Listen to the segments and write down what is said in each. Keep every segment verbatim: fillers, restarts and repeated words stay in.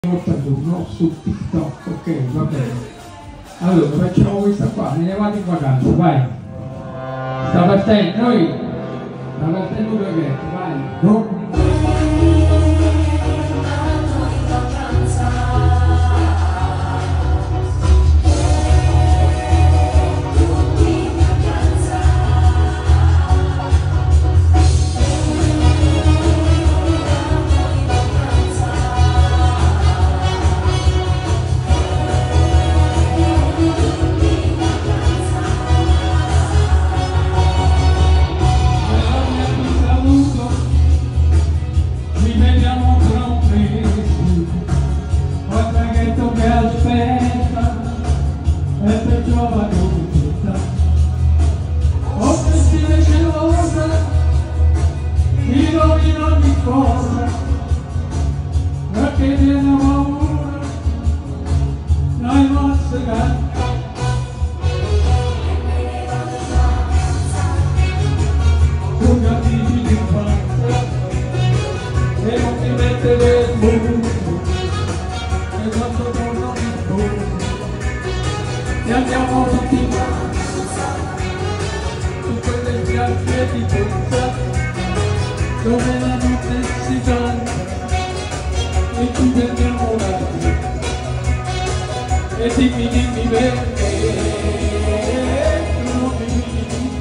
giorno su TikTok, ok, va bene. Allora facciamo questa qua, me ne vado in vacanza, vai. Sta partendo, noi sta partendo perché, vai, no? E perciò vado tutta ho vestite celose ti rovino ogni cosa perché viene paura dai mazze canta tu capisci l'infanzia e non mi mette del mondo e quando torno mi sposo e andiamo tutti quanti su quelle spiagge di Ponza dove la notte si canta e ci prendiamo la vita e dimmi dimmi perché tu non mi dici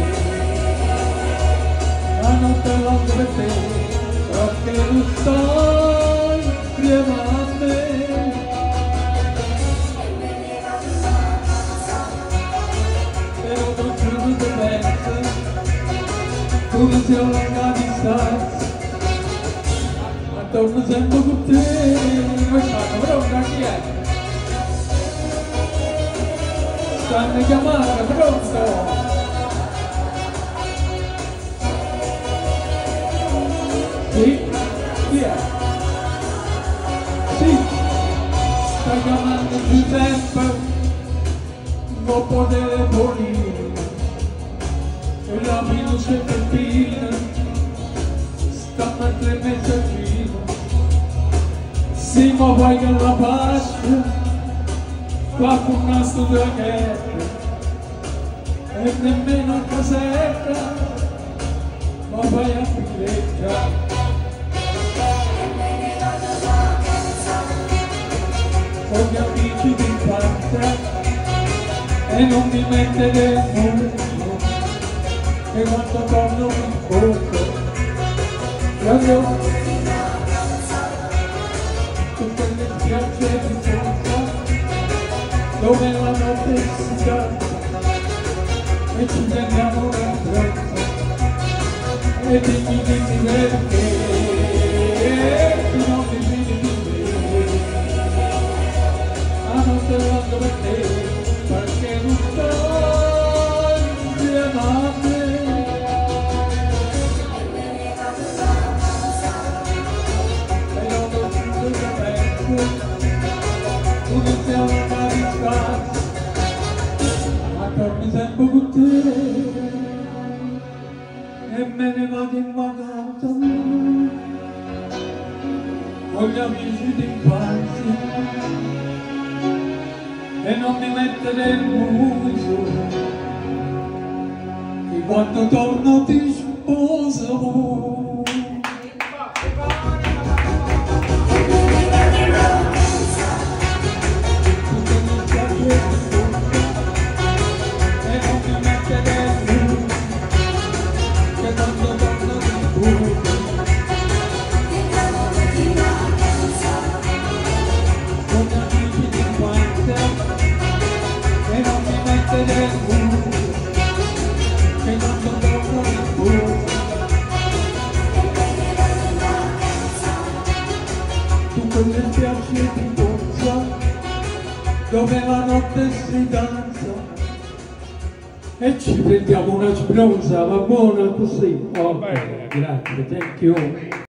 la notte è longa per te perché tu stai insieme a me. Come se ho la distanza ma torno sempre con te questa pronta chi è? Stanno chiamando, pronto? Sì? Chi è? Sì, sta chiamando Giuseppe non può telefonare e la fiducia è perfina stanno a tre messaggini sì ma poi che la pace fa con un nastro della guerra e nemmeno a casetta ma vai a pileggia con gli amici di infanzia e non mi mette del mondo e quando torno mi incontro io io su quelle spiagge di Ponza dove la notte si canta e ci prendiamo una bronza e dimmi dimmi perché tu non mi vedi di me la notte è longa per te perché non stai insieme a me. Come siamo a distanza ma torno sempre con te e me ne vado in vacanza con gli amici d'infanzia e non mi mettere il muso che quando torno ti sposo. Tu quelle spiagge di Ponza dove la notte si danza e ci prendiamo una sbronza, va buona così? Ok, grazie, thank you.